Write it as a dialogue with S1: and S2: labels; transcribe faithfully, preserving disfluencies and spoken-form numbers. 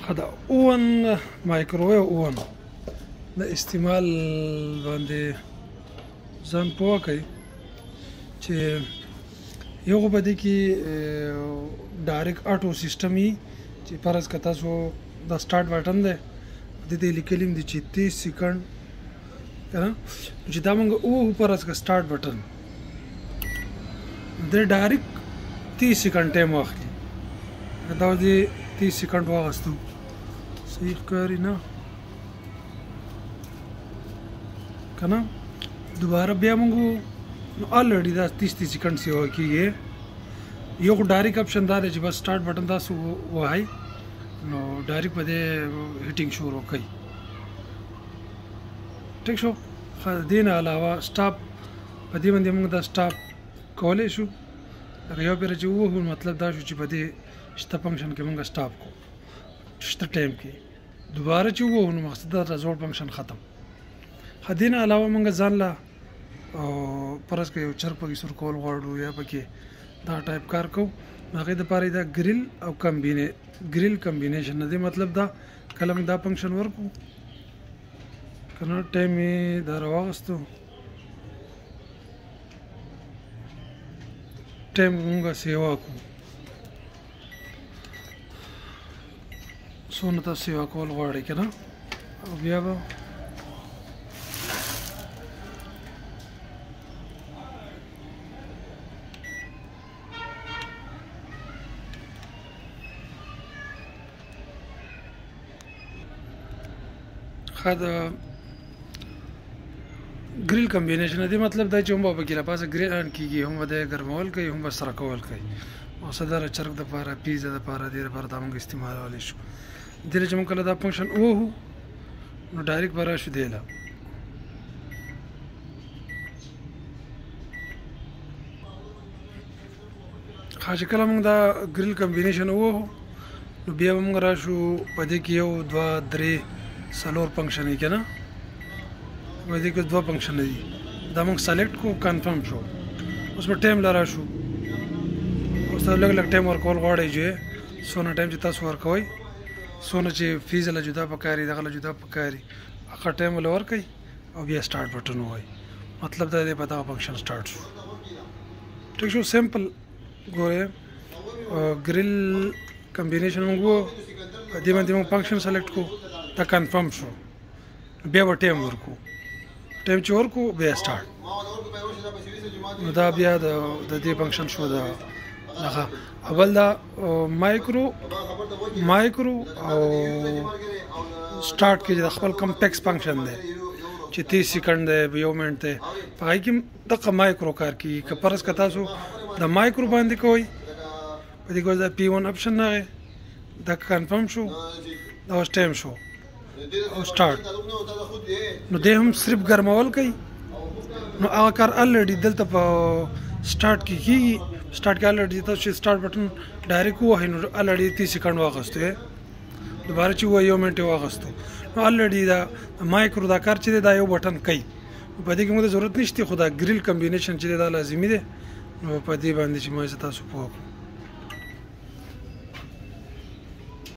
S1: دا اوون مایکروویو اوون د استعمال باندې ځان پوه کړئ چې یو خو په دې کې ډایرکټ اټو سیسټم وي چې فرض که تاسو دا سټارټ بټن دی د دې لیکلي دي چې تیس سیکنډ که نه چې دا موږ ووهو فرض که سټارټ بټن دی ډایرکټ تیس سیکنډ ټایم واخلي دا دې تیس سیکنډ واخیستو صحیح ښکاري نه که نه دوباره بیا موږ نو آلریډي دا تیس تیس سیکنډ سیوا کېږي یو خو ډایرکټ اپشن دا دی چې بس سټارټ بټن تاسو ووهئ نو ډایرکټ په دې هیټینګ شروع کوي ټیک شو دې نه علاوه سټاپ په دې باندې موږ دا سټاپ کولی شو یو پېره چې ووهو مطلب دا شو چې په دې شته فنکشن کې موږ سټاپ کو شته ټایم کې دوباره چې ووهو نو مقصد دا رزولټ فنکشن ختم دې نه علاوه موږ ځان له او فرض که یو چرګ پکې سور کول غواړو یا پکې دا ټایپ کار کوو نو هغې دپاره دا ګریل او کمبینې ګریل کمبینیشن نه دی مطلب دا کله موږ دا فنکشن ورکړو که نه ټایم یې دا راواغستو ټایم موږ سیوا کړو څونه تاسو سیوا کول غواړئ که نه او بیا به ښه د ګریل کمبینیشن دی مطلب دا چې هم به پکې راپاسه ګریل آن کېږي هم به دی ګرمول کوي هم به سره کول کوي مقصد دا چرګ دپاره پیزا دپاره دې دپاره دا موږ استعمالولی شو دې چې موږ کله دا فنکشن ووهو نو ډایرکټ به راشو دی له ښه چې کله موږ دا ګریل کمبینیشن ووهو نو بیا به موږ راشو په دې کې یو دوه درې څلور فنکشن یې که نه په دې کې دوه فنکشن دي دا موږ سلیکټ کو کنفرم شو اوس به ټایم له راشو اوس ته لږ لږ ټایم ورکول غواړئ چې څونه ټایم چې تاسو ورکوئ څونه چې فیز له جدا پکاري دغه له جدا پکاري هغه ټایم له ورکئ او بیا سټارټ بټن ووایئ مطلب دا دی په دغه فنکشن سټارټ شو ټیک شو سمپل ګورئ ګریل کمبینیشن موږ وو په دې باندې موږ فنکشن سلیکټ کو دا کنفرم شو بیا به ټایم ورکو ټایم چې ورکو بیا سټارټ نو دا بیا د دې فنکشن شو د هغه اول دا مایکرو مایکرو او سټارټ کې د خپل کم ټیکس فنکشن دی چې تیس سیکنډ دی یو منټ دی په هغې کې دغه مایکرو کار کېږي که فرض که تاسو د مایکرو باندې کوئ په دې کې دا پی ون اپشن راغی دا کنفرم شو دا اوس ټایم شو او سټارټ نو دی هم صرف ګرمول کوي نو هغه کار الریډي دلته په سټارټ کې کېږي سټارټ کې الریډي تاسو چې سټارټ بټن ډایرکټ ووهئ نو الریډي تیس سیکنډ واخیستو دوباره چې ووایي یو منټ یې واخیستو نو الریډي دا مایکرو دا کار چې دی دا یو بټن کوي په دې کې موږ ضرورت نشته خو دا ګریل کمبینیشن چې دی دا لازمي دی نو په دې باندې چې ما تاسو پوه کړم